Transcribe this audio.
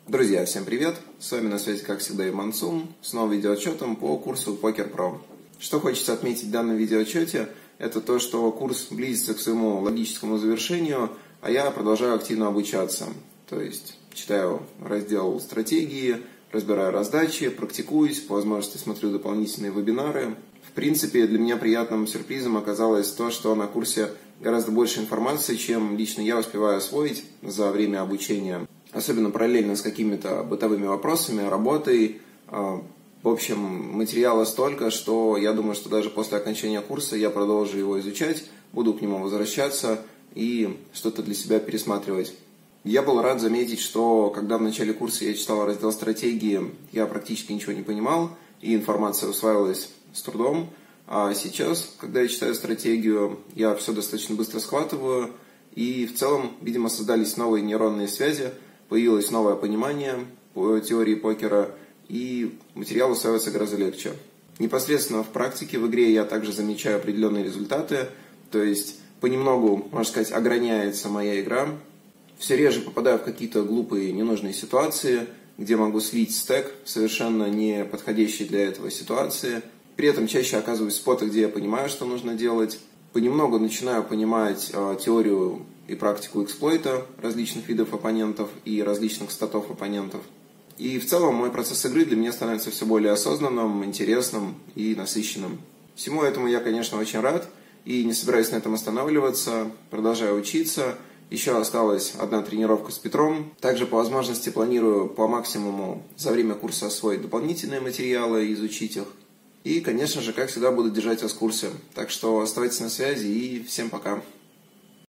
Друзья, всем привет! С вами на связи, как всегда, Иман Сум с новым видеоотчетом по курсу Poker Pro. Что хочется отметить в данном видеоотчете, это то, что курс близится к своему логическому завершению, а я продолжаю активно обучаться. То есть читаю раздел стратегии, разбираю раздачи, практикуюсь, по возможности смотрю дополнительные вебинары. В принципе, для меня приятным сюрпризом оказалось то, что на курсе гораздо больше информации, чем лично я успеваю освоить за время обучения. Особенно параллельно с какими-то бытовыми вопросами, работой. В общем, материала столько, что я думаю, что даже после окончания курса я продолжу его изучать, буду к нему возвращаться и что-то для себя пересматривать. Я был рад заметить, что когда в начале курса я читал раздел стратегии, я практически ничего не понимал, и информация усваивалась с трудом. А сейчас, когда я читаю стратегию, я все достаточно быстро схватываю, и в целом, видимо, создались новые нейронные связи, появилось новое понимание по теории покера, и материал усваивается гораздо легче. Непосредственно в практике в игре я также замечаю определенные результаты, то есть понемногу, можно сказать, ограняется моя игра. Все реже попадаю в какие-то глупые, ненужные ситуации, где могу слить стэк, совершенно не подходящий для этого ситуации. При этом чаще оказываюсь в спотах, где я понимаю, что нужно делать. Понемногу начинаю понимать теорию и практику эксплойта различных видов оппонентов и различных статов оппонентов. И в целом мой процесс игры для меня становится все более осознанным, интересным и насыщенным. Всему этому я, конечно, очень рад и не собираюсь на этом останавливаться, продолжаю учиться. Еще осталась одна тренировка с Петром. Также по возможности планирую по максимуму за время курса освоить дополнительные материалы и изучить их. И, конечно же, как всегда, буду держать вас в курсе. Так что оставайтесь на связи и всем пока.